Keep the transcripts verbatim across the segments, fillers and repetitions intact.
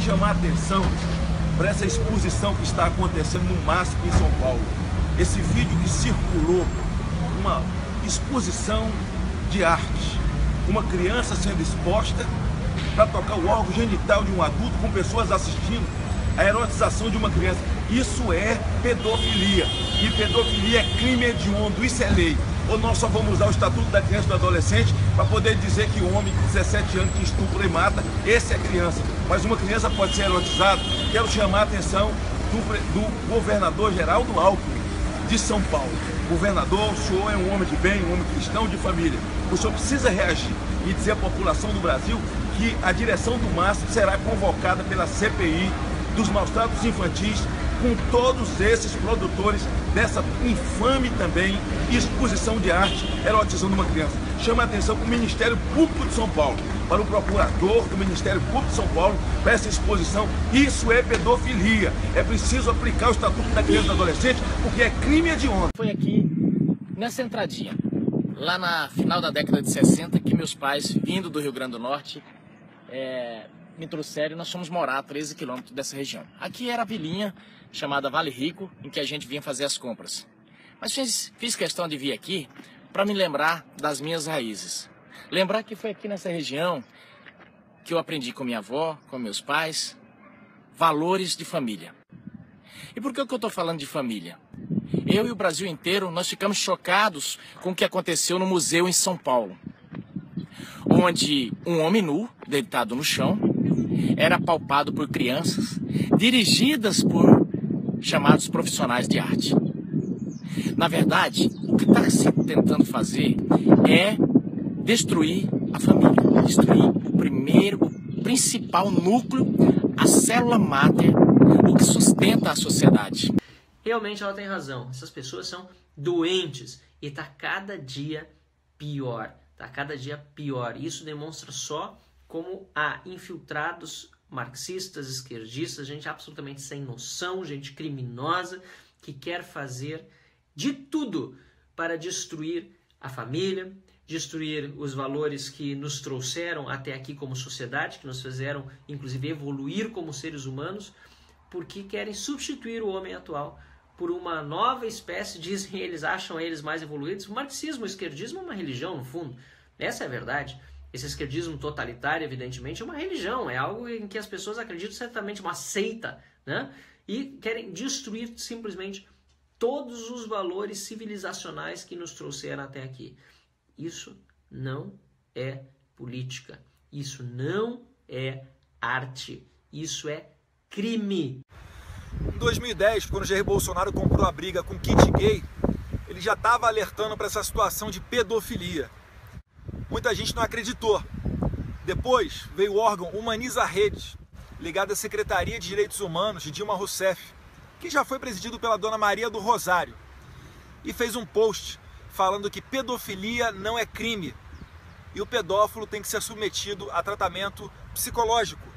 chamar a atenção para essa exposição que está acontecendo no MASP em São Paulo. Esse vídeo que circulou, uma exposição de arte, uma criança sendo exposta para tocar o órgão genital de um adulto com pessoas assistindo a erotização de uma criança. Isso é pedofilia, e pedofilia é crime hediondo, isso é lei. Ou nós só vamos usar o Estatuto da Criança e do Adolescente para poder dizer que o homem com dezessete anos que estupra e mata, esse é criança. Mas uma criança pode ser erotizada. Quero chamar a atenção do, do governador Geraldo Alckmin, de São Paulo. Governador, o senhor é um homem de bem, um homem cristão, de família. O senhor precisa reagir e dizer à população do Brasil que a direção do MASP será convocada pela C P I dos maus-tratos infantis com todos esses produtores dessa infame também exposição de arte erotizando uma criança. Chama a atenção para o Ministério Público de São Paulo, para o procurador do Ministério Público de São Paulo, para essa exposição. Isso é pedofilia. É preciso aplicar o Estatuto da Criança e do Adolescente, porque é crime hediondo. Foi aqui, nessa entradinha, lá na final da década de sessenta, que meus pais, vindo do Rio Grande do Norte, é, me trouxeram e nós fomos morar a treze quilômetros dessa região. Aqui era a vilinha chamada Vale Rico, em que a gente vinha fazer as compras. Mas fiz, fiz questão de vir aqui para me lembrar das minhas raízes. Lembrar que foi aqui nessa região que eu aprendi com minha avó, com meus pais, valores de família. E por que eu estou falando de família? Eu e o Brasil inteiro, nós ficamos chocados com o que aconteceu no museu em São Paulo, onde um homem nu, deitado no chão, era apalpado por crianças, dirigidas por chamados profissionais de arte. Na verdade, o que está se tentando fazer é destruir a família, destruir o primeiro, o principal núcleo, a célula máter, o que sustenta a sociedade. Realmente ela tem razão, essas pessoas são doentes e está cada dia pior, está cada dia pior. Isso demonstra só como há infiltrados marxistas, esquerdistas, gente absolutamente sem noção, gente criminosa, que quer fazer de tudo para destruir a família, destruir os valores que nos trouxeram até aqui como sociedade, que nos fizeram, inclusive, evoluir como seres humanos, porque querem substituir o homem atual por uma nova espécie, dizem eles, acham eles mais evoluídos. O marxismo, o esquerdismo é uma religião, no fundo. Essa é a verdade. Esse esquerdismo totalitário, evidentemente, é uma religião, é algo em que as pessoas acreditam certamente, uma seita, né? E querem destruir simplesmente todos os valores civilizacionais que nos trouxeram até aqui. Isso não é política, isso não é arte, isso é crime. Em dois mil e dez, quando Jair Bolsonaro comprou a briga com kit gay, ele já estava alertando para essa situação de pedofilia. Muita gente não acreditou. Depois veio o órgão Humaniza Redes, ligado à Secretaria de Direitos Humanos de Dilma Rousseff, que já foi presidido pela Dona Maria do Rosário, e fez um post falando que pedofilia não é crime e o pedófilo tem que ser submetido a tratamento psicológico.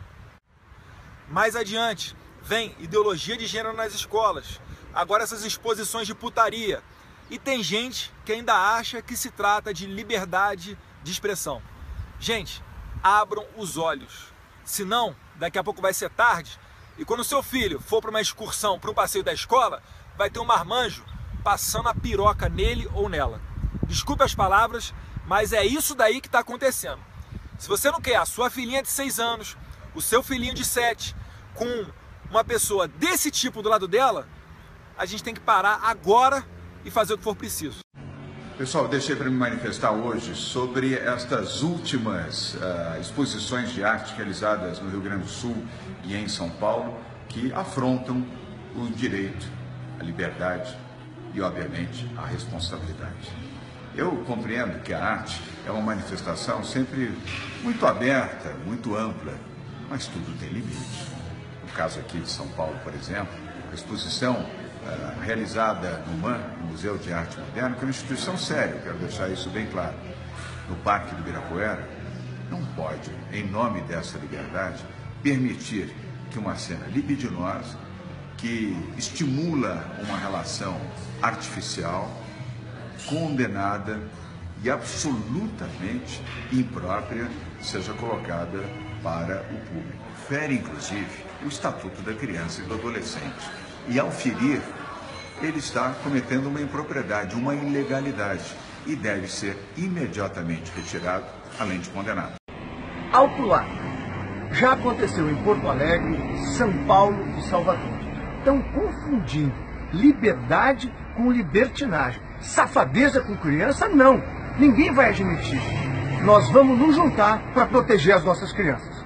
Mais adiante, vem ideologia de gênero nas escolas, agora essas exposições de putaria, e tem gente que ainda acha que se trata de liberdade de expressão. Gente, abram os olhos, senão daqui a pouco vai ser tarde, e quando o seu filho for para uma excursão, para um passeio da escola, vai ter um marmanjo passando a piroca nele ou nela. Desculpe as palavras, mas é isso daí que está acontecendo. Se você não quer a sua filhinha de seis anos, o seu filhinho de sete, com uma pessoa desse tipo do lado dela, a gente tem que parar agora e fazer o que for preciso. Pessoal, deixei para me manifestar hoje sobre estas últimas uh, exposições de arte realizadas no Rio Grande do Sul e em São Paulo, que afrontam o direito, a liberdade e, obviamente, a responsabilidade. Eu compreendo que a arte é uma manifestação sempre muito aberta, muito ampla, mas tudo tem limite. No caso aqui de São Paulo, por exemplo, a exposição uh, realizada no M A N, no Museu de Arte Moderna, que é uma instituição séria, eu quero deixar isso bem claro, no Parque do Ibirapuera, não pode, em nome dessa liberdade, permitir que uma cena libidinosa, que estimula uma relação artificial, condenada e absolutamente imprópria, seja colocada para o público. Fere, inclusive, o Estatuto da Criança e do Adolescente. E, ao ferir, ele está cometendo uma impropriedade, uma ilegalidade, e deve ser imediatamente retirado, além de condenado. Alto lá. Já aconteceu em Porto Alegre, São Paulo e Salvador. Estão confundindo liberdade com libertinagem. Safadeza com criança, não. Ninguém vai admitir. Nós vamos nos juntar para proteger as nossas crianças.